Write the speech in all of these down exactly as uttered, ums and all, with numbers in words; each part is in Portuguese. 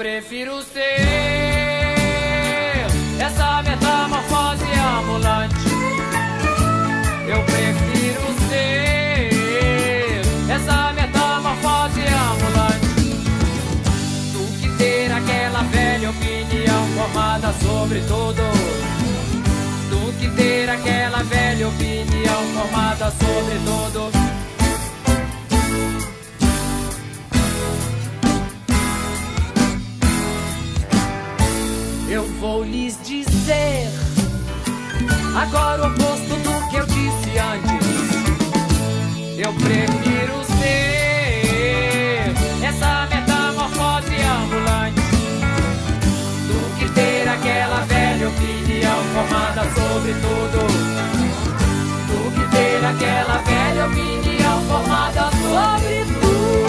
prefiro ser essa metamorfose ambulante. Eu prefiro ser essa metamorfose ambulante do que ter aquela velha opinião formada sobre tudo. Do que ter aquela velha opinião formada sobre tudo. Eu vou lhes dizer agora o oposto do que eu disse antes. Eu prefiro ser essa metamorfose ambulante do que ter aquela velha opinião formada sobre tudo. Do que ter aquela velha opinião formada sobre tudo.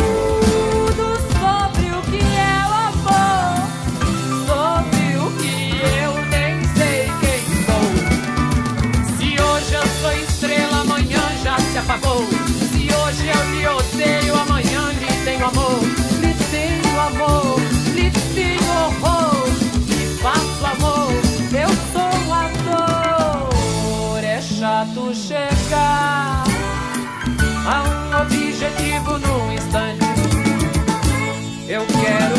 Sobre o que é o amor, sobre o que eu nem sei quem sou. Se hoje eu sou estrela, amanhã já se apagou. Se hoje eu lhe odeio, amanhã lhe tenho amor. Lhe tenho amor, lhe tenho horror, lhe faço amor, eu sou ator. É chato chegar a um objetivo num instante. Eu quero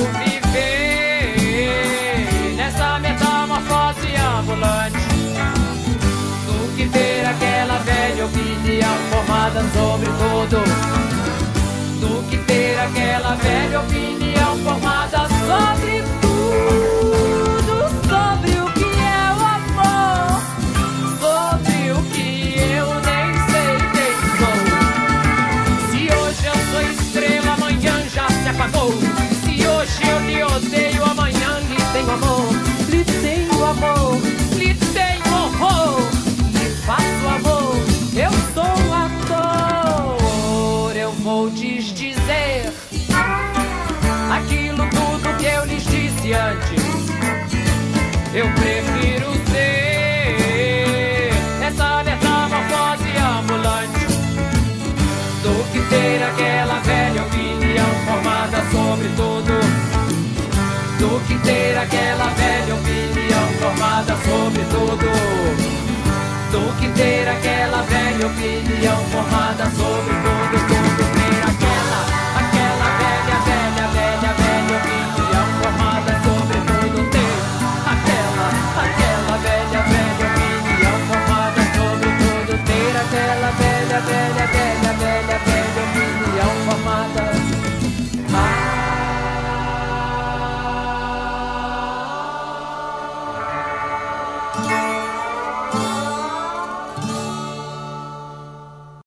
viver nessa metamorfose ambulante do que ter aquela velha opinião formada sobre tudo. Do que ter aquela velha opinião formada sobre tudo. Sobre o que é o amor, sobre o que eu nem sei quem sou. Se hoje eu sou estrela, amanhã já se apagou. Se hoje eu lhe odeio, amanhã lhe tenho amor. Lhe tenho amor, lhe tenho horror, lhe faço amor, eu sou ator. Eu vou lhes dizer aquilo tudo que eu lhes disse antes. Eu prefiro ser essa metamorfose ambulante do que ter aquela velha opinião formada sobre tudo. Do que ter aquela velha opinião formada sobre tudo. Do que ter aquela velha opinião formada sobre